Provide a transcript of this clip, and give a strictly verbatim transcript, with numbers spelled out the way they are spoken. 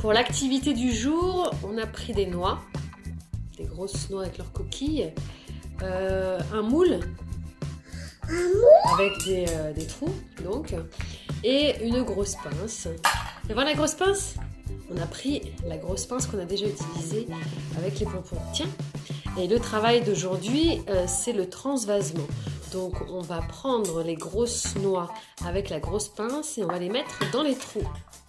Pour l'activité du jour, on a pris des noix, des grosses noix avec leurs coquilles, euh, un moule avec des, euh, des trous, donc, et une grosse pince. Et voir la grosse pince? On a pris la grosse pince qu'on a déjà utilisée avec les pompons. Tiens, et le travail d'aujourd'hui, euh, c'est le transvasement. Donc, on va prendre les grosses noix avec la grosse pince et on va les mettre dans les trous.